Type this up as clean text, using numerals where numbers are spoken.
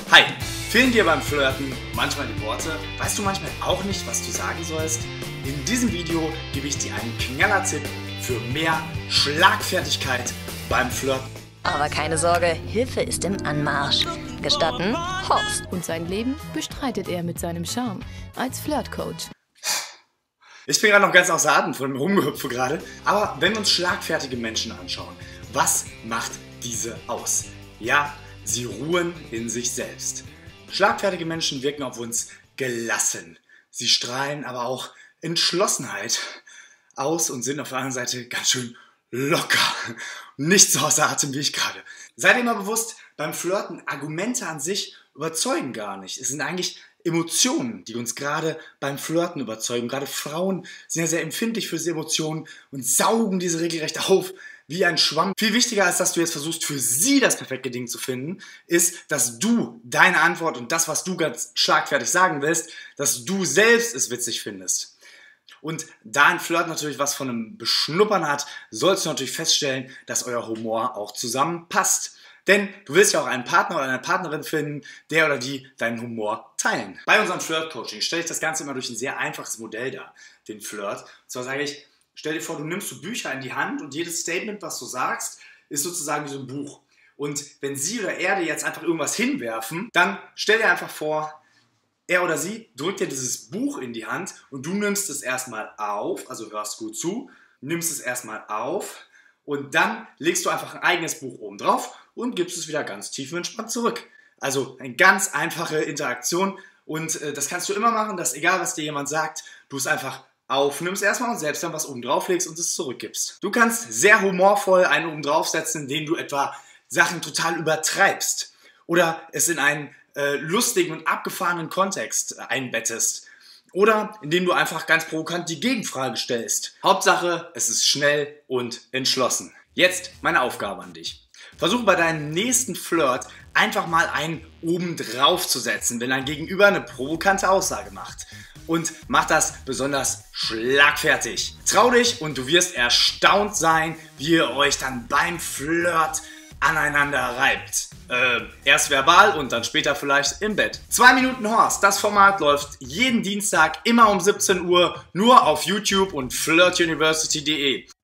Hi, fehlen dir beim Flirten manchmal die Worte? Weißt du manchmal auch nicht, was du sagen sollst? In diesem Video gebe ich dir einen Knallertipp für mehr Schlagfertigkeit beim Flirten. Aber keine Sorge, Hilfe ist im Anmarsch. Gestatten, Horst. Und sein Leben bestreitet er mit seinem Charme als Flirtcoach. Ich bin gerade noch ganz außer Atem von dem Rumgehüpfe gerade. Aber wenn wir uns schlagfertige Menschen anschauen, was macht diese aus? Ja, sie ruhen in sich selbst. Schlagfertige Menschen wirken auf uns gelassen. Sie strahlen aber auch Entschlossenheit aus und sind auf der anderen Seite ganz schön locker. Nicht so außer Atem wie ich gerade. Seid ihr mal bewusst, beim Flirten, Argumente an sich überzeugen gar nicht. Es sind eigentlich Emotionen, die uns gerade beim Flirten überzeugen. Gerade Frauen sind ja sehr empfindlich für diese Emotionen und saugen diese regelrecht auf wie ein Schwamm. Viel wichtiger als dass du jetzt versuchst, für sie das perfekte Ding zu finden, ist, dass du deine Antwort und das, was du ganz schlagfertig sagen willst, dass du selbst es witzig findest. Und da ein Flirt natürlich was von einem Beschnuppern hat, sollst du natürlich feststellen, dass euer Humor auch zusammenpasst. Denn du willst ja auch einen Partner oder eine Partnerin finden, der oder die deinen Humor teilen. Bei unserem Flirt-Coaching stelle ich das Ganze immer durch ein sehr einfaches Modell dar, den Flirt. Und zwar sage ich, stell dir vor, du nimmst so Bücher in die Hand und jedes Statement, was du sagst, ist sozusagen wie so ein Buch. Und wenn sie oder er dir jetzt einfach irgendwas hinwerfen, dann stell dir einfach vor, er oder sie drückt dir dieses Buch in die Hand und du nimmst es erstmal auf, also hörst gut zu, nimmst es erstmal auf und dann legst du einfach ein eigenes Buch oben drauf und gibst es wieder ganz tiefenentspannt zurück. Also eine ganz einfache Interaktion und das kannst du immer machen, dass egal was dir jemand sagt, du es einfach aufnimmst erstmal und selbst dann was oben drauf legst und es zurückgibst. Du kannst sehr humorvoll einen oben draufsetzen, indem du etwa Sachen total übertreibst oder es in einen lustigen und abgefahrenen Kontext einbettest. Oder indem du einfach ganz provokant die Gegenfrage stellst. Hauptsache, es ist schnell und entschlossen. Jetzt meine Aufgabe an dich. Versuche bei deinem nächsten Flirt einfach mal einen oben drauf zu setzen, wenn dein Gegenüber eine provokante Aussage macht. Und mach das besonders schlagfertig. Trau dich und du wirst erstaunt sein, wie ihr euch dann beim Flirt aneinander reibt. Erst verbal und dann später vielleicht im Bett. 2 Minuten Horst, das Format läuft jeden Dienstag immer um 17 Uhr nur auf YouTube und flirtuniversity.de.